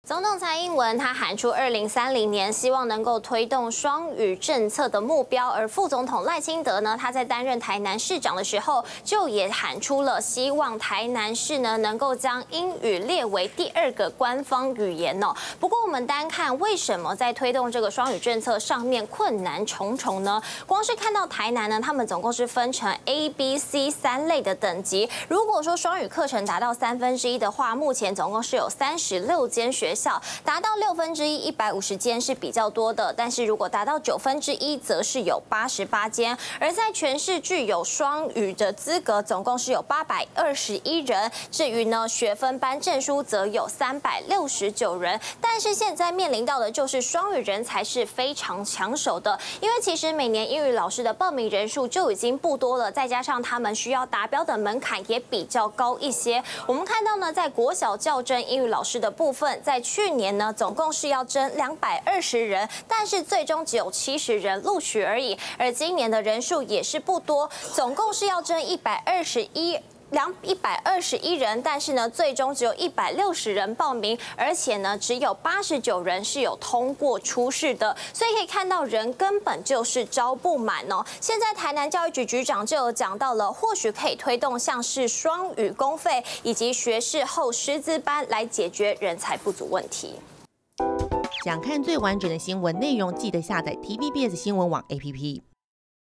总统蔡英文他喊出2030年希望能够推动双语政策的目标，而副总统赖清德呢，他在担任台南市长的时候，就也喊出了希望台南市呢能够将英语列为第2个官方语言哦。不过我们单看为什么在推动这个双语政策上面困难重重呢？光是看到台南呢，他们总共是分成 A、B、C 3类的等级。如果说双语课程达到1/3的话，目前总共是有36间学校。达到1/6 150间是比较多的，但是如果达到1/9，则是有88间。而在全市具有双语的资格，总共是有821人。至于呢学分班证书，则有369人。但是现在面临到的就是双语人才是非常抢手的，因为其实每年英语老师的报名人数就已经不多了，再加上他们需要达标的门槛也比较高一些。我们看到呢，在国小校正英语老师的部分，在去年呢，总共是要征220人，但是最终只有70人录取而已。而今年的人数也是不多，总共是要征121人，但是呢，最终只有160人报名，而且呢，只有89人是有通过初试的，所以可以看到人根本就是招不满哦。现在台南教育局局长就有讲到了，或许可以推动像是双语公费以及学士后师资班来解决人才不足问题。 想看最完整的新闻内容，记得下载 TVBS 新闻网 APP。